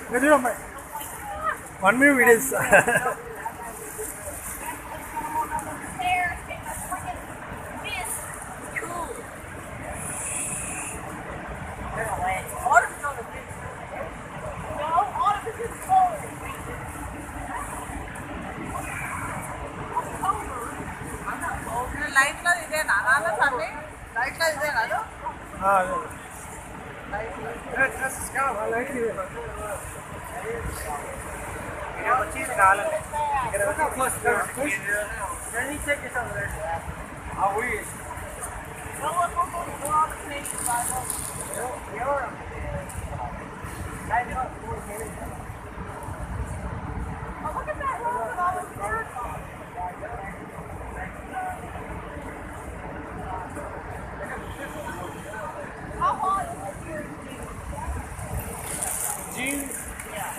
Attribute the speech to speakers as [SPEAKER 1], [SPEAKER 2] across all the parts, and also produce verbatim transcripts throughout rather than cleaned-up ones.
[SPEAKER 1] One minute videos.
[SPEAKER 2] Light la ide na na na sanne light la ide na lo
[SPEAKER 1] ha light light has ska light ide ये वो चीज डाल ले इधर वो first नहीं check it out how we
[SPEAKER 2] no one will go to all the places by now
[SPEAKER 1] you're light up
[SPEAKER 2] oh look at that road with all the birds on it. How hot is it here in June?
[SPEAKER 1] June?
[SPEAKER 2] Yeah.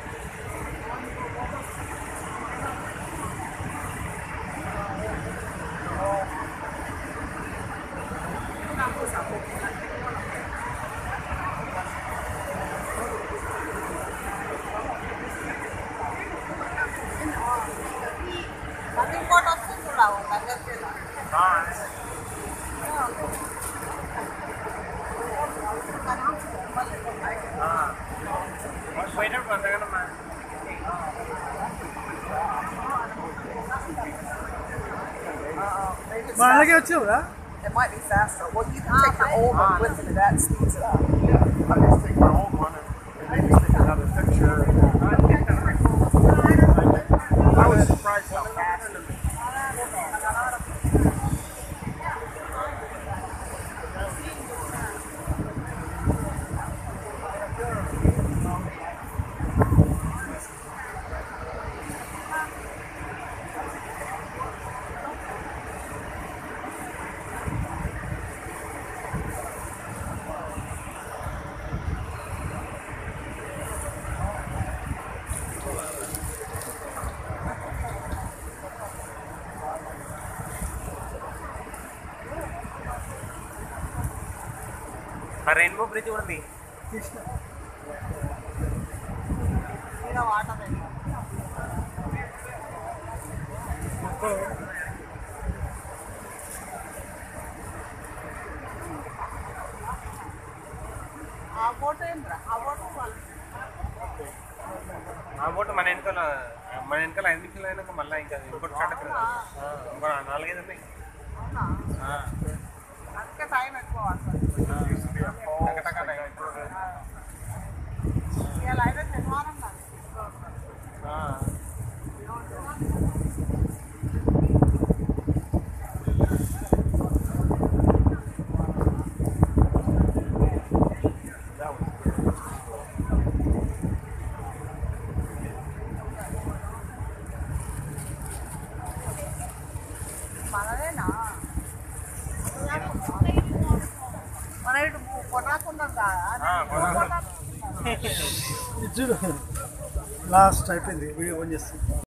[SPEAKER 2] Nothing but also to love, nothing to love.
[SPEAKER 1] Waiter ಬಂದಾಗ ನಮ್ಮ ಮಾನಗೆ వచ్చావురా
[SPEAKER 2] It might be faster. Well, you can take your old one with you. That speeds it up.
[SPEAKER 1] I just take my old one and maybe stick another picture. I was surprised how fast it is. Rainbow bridge ఉంది
[SPEAKER 2] ఆ boat ఏంద్రా ఆ boat
[SPEAKER 1] ఆ boat మన వెనకాల మన వెనకాల ఐదు నిమిషాలు అయినాక మళ్ళీ ఇంకా ఇంకోటి స్టార్ట్ అవుతుంది ఇంకో నాలుగైదు ఉన్నాయి
[SPEAKER 2] అందుకే టైం ఎక్కువ ఇలా అయితే శనివారం మనదేనా మన ఇటు కొట్టాకున్నాం కదా
[SPEAKER 1] చూడు లాస్ట్ అయిపోయింది వీడియో ఆన్ చేస్తాం